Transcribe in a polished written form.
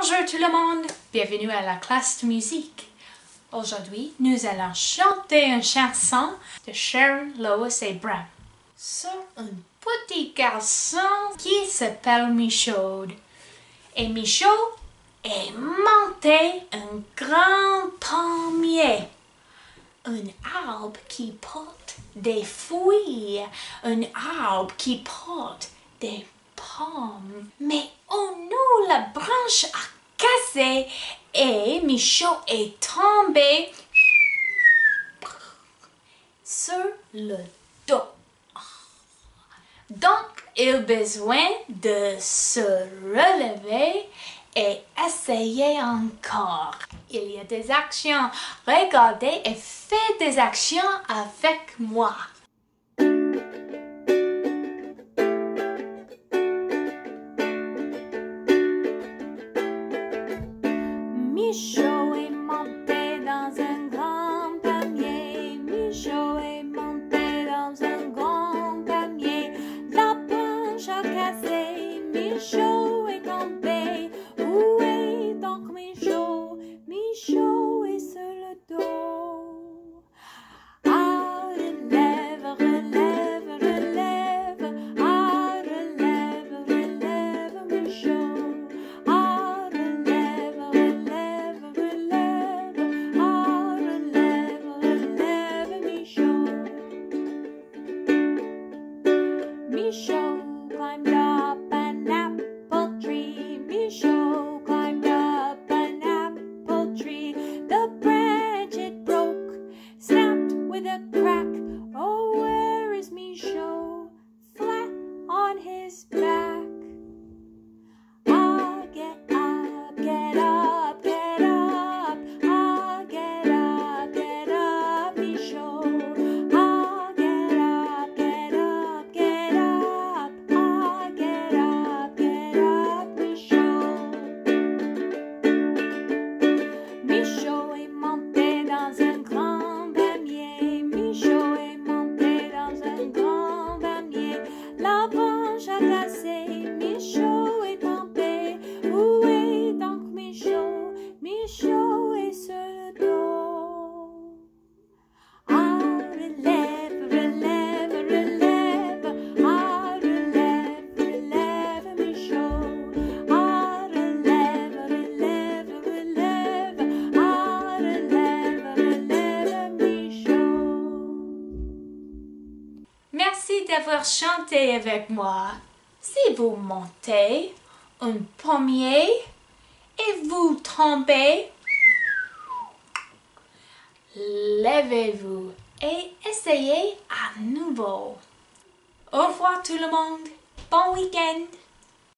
Bonjour tout le monde, bienvenue à la classe de musique. Aujourd'hui, nous allons chanter une chanson de Sharon Lois et Bram sur un petit garçon qui s'appelle Michaud. Et Michaud est monté un grand palmier, un arbre qui porte des fruits, un arbre qui porte des pommes. Mais oh non, la branche a cassé et Michaud est tombé sur le dos. Donc, il a besoin de se relever et essayer encore. Il y a des actions. Regardez et faites des actions avec moi. Michaud est monté dans un grand palmier. Michaud est monté dans un grand palmier. La branche a cassé. Michaud est tombé. Où est donc Michaud? Michaud est sur le dos. Ah, relève, relève, relève. Ah, relève, relève, Michaud. Ah, relève, relève, relève. Ah, relève, relève, Michaud. Michaud climbed up an apple tree. Michaud climbed up an apple tree. The branch it broke, snapped with a crack. Oh, where is Michaud? Flat on his back. Ah, get up, get up, get up. Ah, get up, Michaud. Ah, get up, get up, get up. Ah, get up, Michaud. Michaud est monté dans un grand palmier. Michaud est monté dans un grand palmier. La branche a cassé. Michaud est tombé. Où est donc Michaud? Michaud est sur le dos. Ah, relève, relève, relève. Ah, relève, relève, Michaud. Ah, relève, relève, relève. Ah, relève, relève, Michaud. Merci d'avoir chanté avec moi. Si vous montez un pommier et vous tombez, levez-vous et essayez à nouveau. Au revoir tout le monde. Bon week-end.